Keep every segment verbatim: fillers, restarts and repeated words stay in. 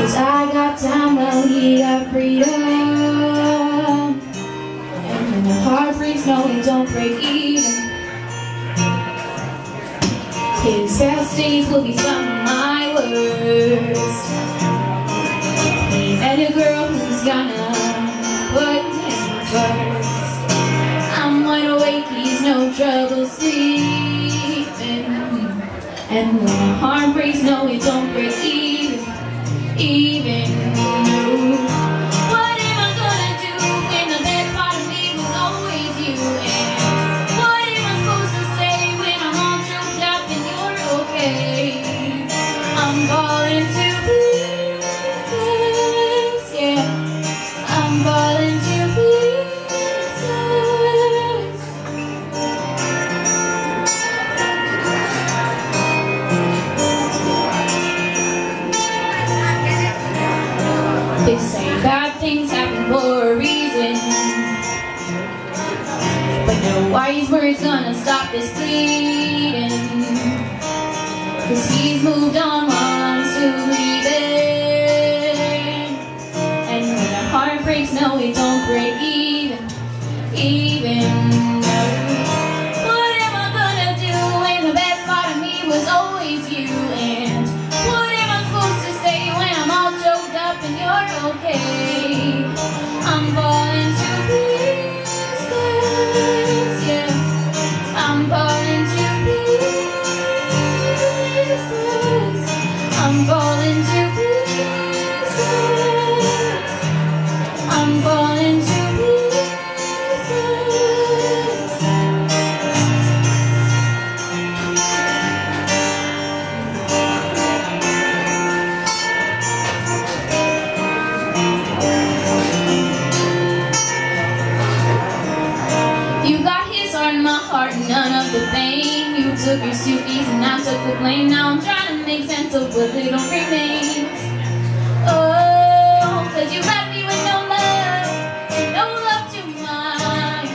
'Cause I got time while he got freedom. And when the heart breaks, no, it don't break even. His best days will be some of my worst. He met a girl who's gonna put him first. I'm wide awake, he's no trouble sleeping. And when the heart breaks, no, it don't break even, even. What am I gonna do when the best part of me was always you? And what am I supposed to say when I'm all choked up and you're okay? I'm falling to pieces, yeah. I'm falling to pieces. They say bad things happen for a reason, but no wise words gonna stop this bleeding. 'Cause he's moved on while I'm still leaving. And when a heart breaks, no, it don't break even, even. No. What am I gonna do when the best part of me was always you? And what am I supposed to say when I'm all choked up and you're okay? I'm falling to pieces, yeah. I'm falling to pieces. I'm falling to pieces. I'm falling to pieces. You got his heart in my heart and none of the pain. You took your suitcase and I took the blame. Now I'm trying to make sense of what little remains. Oh, 'cause you left me with no love and no love to mine.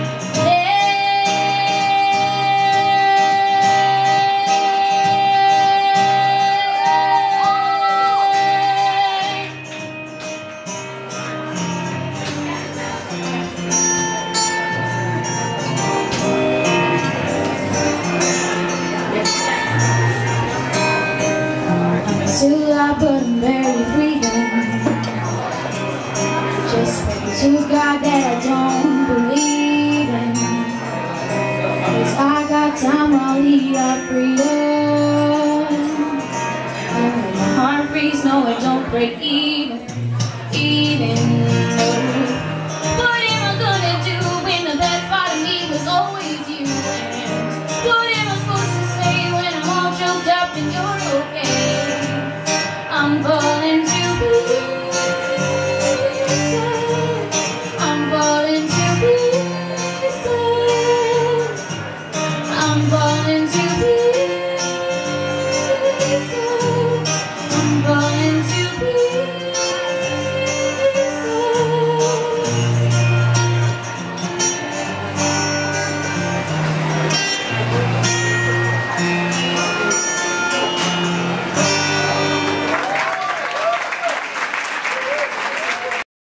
Still I but I'm barely breathing. Just pray to God that I don't believe in. 'Cause I got time while he got freedom. And when my heart breaks, no, it don't break even.